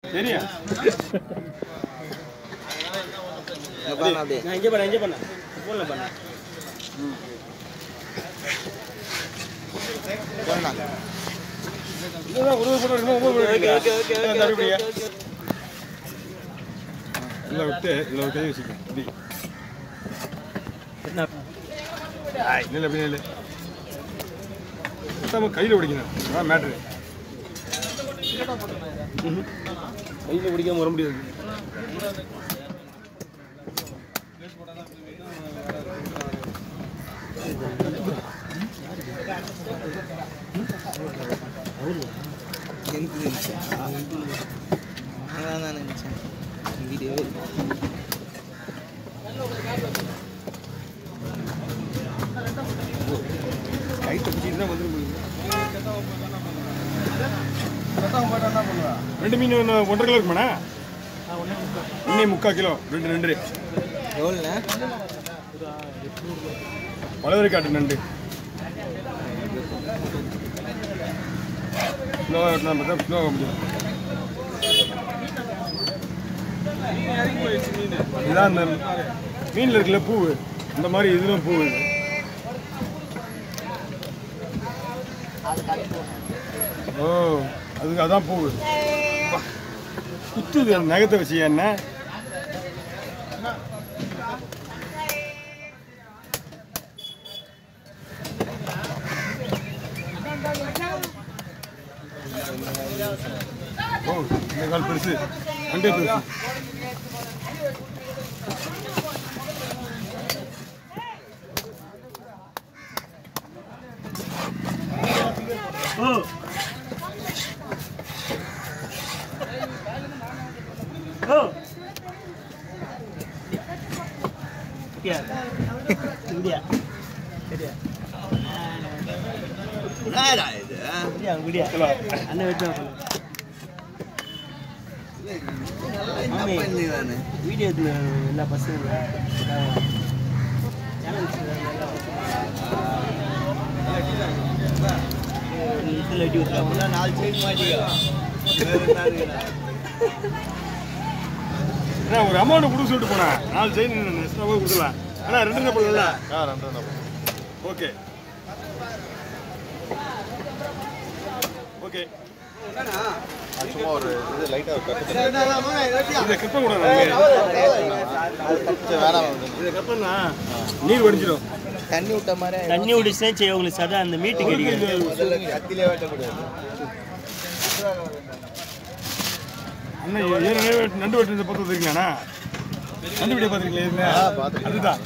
சரியா நான் இங்கே பண்ண போன்ல பண்ண கையில் பிடிக்கணும் மேட்ரு கையில் பிடிக்காம வர முடியாது வீடியோ கைத்தை பிடிச்சிட்டு தான் வந்துடும் ரெண்டு மீன் 1.5 கிலோ இருக்குமாண்ணா இன்னும் 3/4 கிலோ 2 எவ்வளோண்ணே வளவரி காட்டு நண்டு ஸ்லோவாக வெட்டினா பார்த்தா ஸ்லோவாக முடியும் இதுதான் அந்த மீனில் இருக்குல்ல பூ இந்த மாதிரி இதுவும் பூ ஓ அதுக்கு அதான் பூ குத்துது அந்த நகத்தை வச்சு என்ன ஓ இந்த கால் பெருசு அண்டே பெருசு வீடியோ எல்லா பசங்க ஒரு அமௌண்ட் கொடுக்க சொல்லிட்டு போனேன் 4 செயின் கொடுக்கலாம் ஆனால் 2 போடல ஓகே ஓகே சும்மா ஒரு இது லைட்டா இதை கட்ட கூடாது இதை கட்டனா நீர் வடிஞ்சிடும் தண்ணி விட்ட மாதிரி தண்ணி விடுச்சுன்னா சரி உங்களுக்கு சதா அந்த மீட்டுக்கு கத்திலே வெட்டக்கூடாது அண்ணா ஏற்கனவே நண்டு வெட்டுறதை பார்த்து வந்துருக்கீங்கண்ணா நண்டு வீடியோ பார்த்துருக்கீங்களா அதுதான்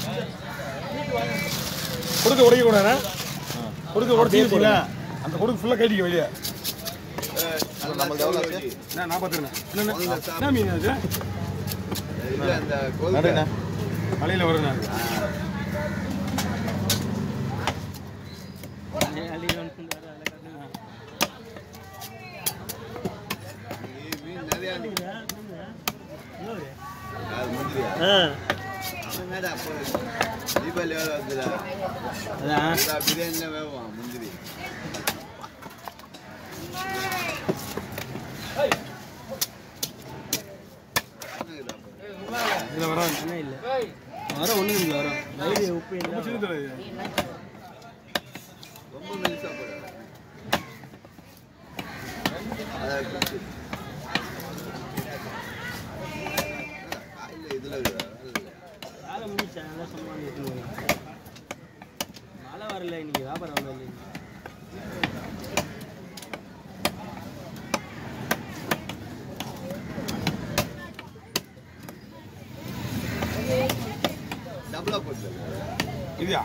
கொடுக்க உடைக்கக்கூடாதுண்ணா கொடுக்க உடச்சிங்களா அந்த கொடுக்க ஃபுல்லாக கட்டிக்க வெளியே நான் பார்த்துருக்கேன் என்ன மீன் அது மலையில் வருண்ணா முந்திரி இதில் வர இல்லை வர ஒன்றும் இல்லை வரும் வயிறு உப்பு ரொம்ப மெலிசா போட இதுல வேலை முடிச்சா நல்லா சொன்னாங்க மழை வரல இன்னைக்கு வியாபாரம் வரல டபுளா போட்டு இதுயா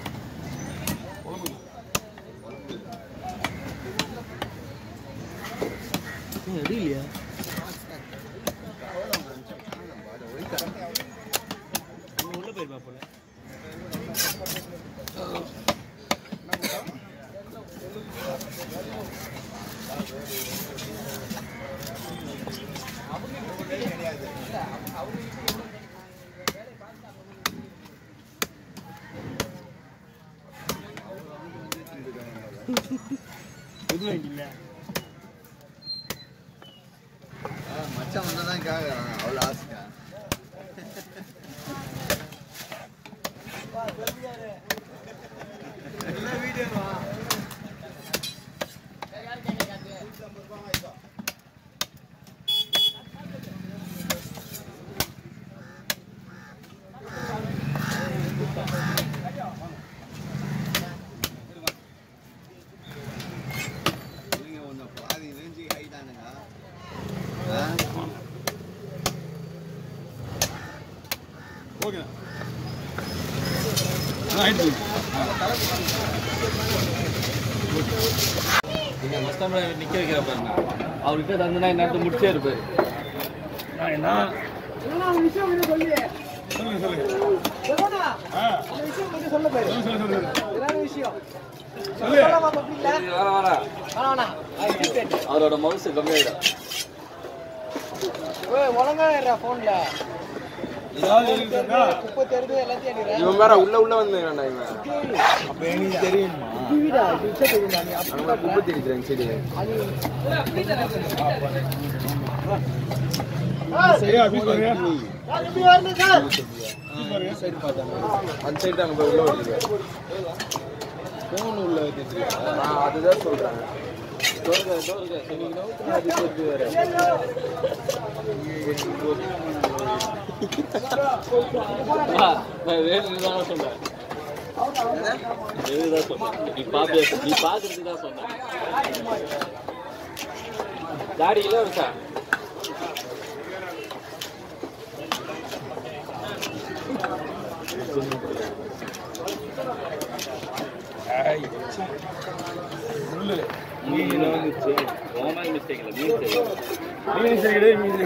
எது இல்லையா உள்ள போயிருப்பா போல மச்சான் வந்தா தான் கேட்குறான் அவ்வளோ ஆசைக்கா ஓகே ஆயிடுச்சு நீங்கள் மஸ்தாமில் நிற்க வைக்கிற பாருங்க அவர்கிட்ட தந்தனா நேரத்தை முடிச்சே இருப்பார் என்ன சொல்லுங்க அவரோட மவுசு கம்மியாயிடும் இவன் வேற உள்ள வந்து அப்ப எனக்கு தெரியுமா குப்பை தெரிக்கிறேன் சரி அந்த சைடு தான் உள்ள வருது போன் உள்ள அதுதான் சொல்றாங்க வேணுதான் சொன்னேன் நீ பாக்குறதுக்கு தான் சொன்னேன் தாடியில இருக்கா மீன் வந்துச்சு ரோமான் மிஸ்டேக் இல்லை மீன் சரி மீன்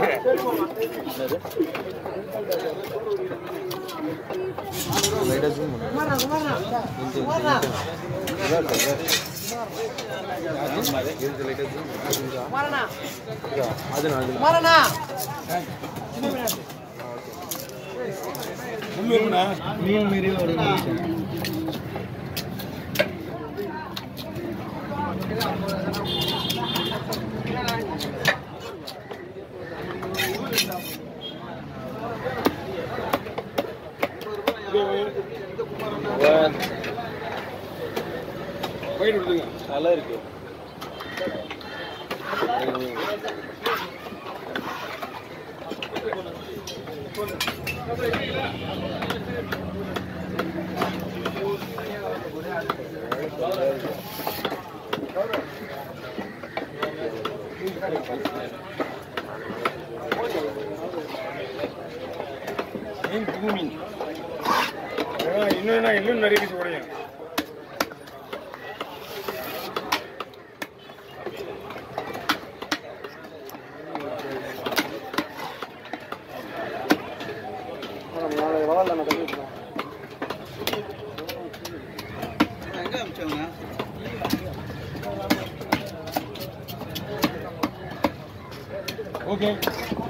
மீன் மீறி ஒரு போயிட்டு விடுங்க நல்லா இருக்கு இன்னும் நிறைய பீஸ் உடையும் எங்க அமிச்சவங்க ஓகே